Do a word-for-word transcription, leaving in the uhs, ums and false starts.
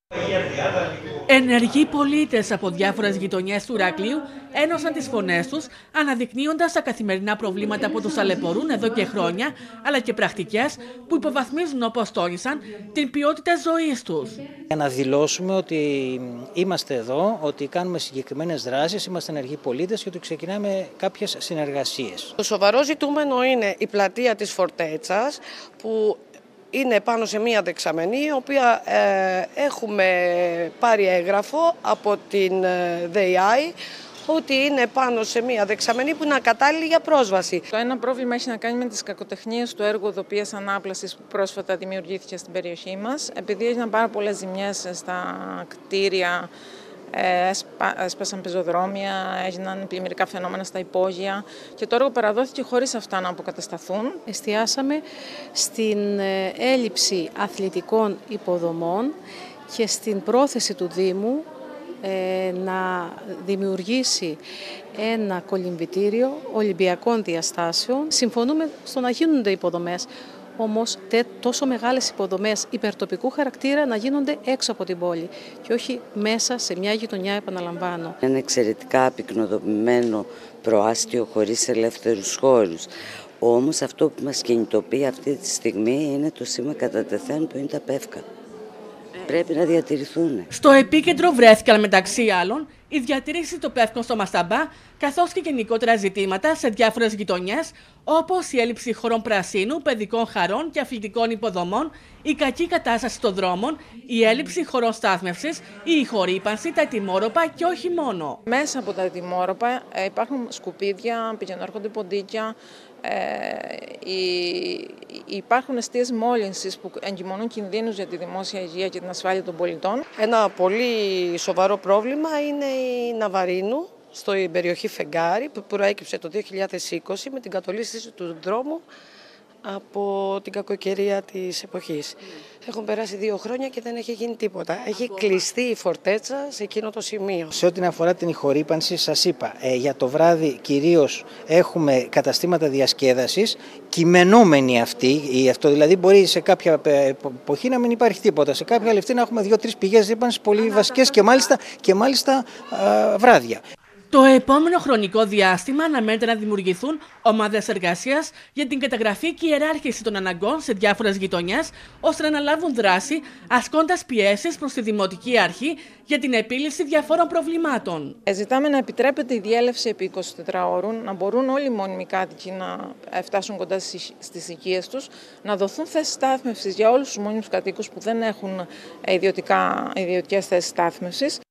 Ενεργοί πολίτες από διάφορες γειτονιές του Ηρακλείου ένωσαν τις φωνές τους, αναδεικνύοντας τα καθημερινά προβλήματα που τους ταλαιπωρούν εδώ και χρόνια, αλλά και πρακτικές που υποβαθμίζουν, όπως τόνισαν, την ποιότητα ζωής τους. Για να δηλώσουμε ότι είμαστε εδώ, ότι κάνουμε συγκεκριμένες δράσεις, είμαστε ενεργοί πολίτες και ότι ξεκινάμε κάποιες συνεργασίες. Το σοβαρό ζητούμενο είναι η πλατεία της Φορτέτσας, που είναι πάνω σε μία δεξαμενή, η οποία ε, έχουμε πάρει έγγραφο από την ε, ΔΕΙΑΗ, ότι είναι πάνω σε μία δεξαμενή που είναι ακατάλληλη για πρόσβαση. Το ένα πρόβλημα έχει να κάνει με τις κακοτεχνίες του έργου οδοποιίας ανάπλασης που πρόσφατα δημιουργήθηκε στην περιοχή μας. Επειδή έγιναν πάρα πολλές ζημιές στα κτίρια, έσπασαν πεζοδρόμια, έγιναν πλημμυρικά φαινόμενα στα υπόγεια και το έργο παραδόθηκε χωρίς αυτά να αποκατασταθούν. Εστιάσαμε στην έλλειψη αθλητικών υποδομών και στην πρόθεση του Δήμου ε, να δημιουργήσει ένα κολυμβητήριο ολυμπιακών διαστάσεων. Συμφωνούμε στο να γίνονται υποδομές, όμως τόσο μεγάλες υποδομές υπερτοπικού χαρακτήρα να γίνονται έξω από την πόλη και όχι μέσα σε μια γειτονιά, επαναλαμβάνω. Ένα εξαιρετικά πυκνοδομημένο προάστιο χωρίς ελεύθερους χώρους. Όμως αυτό που μας κινητοποιεί αυτή τη στιγμή είναι το σήμα κατά τεθέν που είναι τα πεύκα. Πρέπει να διατηρηθούν. Στο επίκεντρο βρέθηκαν μεταξύ άλλων η διατήρηση των πεύκων στο Μασταμπά, καθώς και γενικότερα ζητήματα σε διάφορες γειτονιές, όπως η έλλειψη χώρων πρασίνου, παιδικών χαρών και αθλητικών υποδομών, η κακή κατάσταση των δρόμων, η έλλειψη χωρών στάθμευσης, η ηχορύπανση, τα ετοιμόρροπα και όχι μόνο. Μέσα από τα ετοιμόρροπα υπάρχουν σκουπίδια, πηγαινοέρχονται ποντίκια, ε, υπάρχουν αιστείες μόλυνσης που εγκυμονούν κινδύνους για τη δημόσια υγεία και την ασφάλεια των πολιτών. Ένα πολύ σοβαρό πρόβλημα είναι η Ναβαρίνου, στην περιοχή Φεγγάρη, που προέκυψε το δύο χιλιάδες είκοσι με την κατολίσθηση του δρόμου από την κακοκαιρία της εποχής. Έχουν περάσει δύο χρόνια και δεν έχει γίνει τίποτα. Έχει κλειστεί η Φορτέτσα σε εκείνο το σημείο. Σε ό,τι αφορά την ηχορύπανση, σας είπα, ε, για το βράδυ κυρίως έχουμε καταστήματα διασκέδασης, κειμενόμενοι αυτοί, ή αυτό δηλαδή μπορεί σε κάποια εποχή να μην υπάρχει τίποτα. Σε κάποια λεπτή να έχουμε δύο-τρεις πηγές ρύπανσης πολύ βασικές και μάλιστα, και μάλιστα α, βράδια. Το επόμενο χρονικό διάστημα αναμένεται να δημιουργηθούν ομάδες εργασίας για την καταγραφή και ιεράρχηση των αναγκών σε διάφορες γειτονιές, ώστε να αναλάβουν δράση, ασκώντας πιέσεις προς τη Δημοτική Αρχή για την επίλυση διαφόρων προβλημάτων. Ζητάμε να επιτρέπεται η διέλευση επί εικοσιτετράωρων, να μπορούν όλοι οι μόνιμοι κάτοικοι να φτάσουν κοντά στις οικίες τους, να δοθούν θέσεις στάθμευσης για όλους τους μόνιμους κατοίκους που δεν έχουν ιδιωτικές θέσεις στάθμευσης.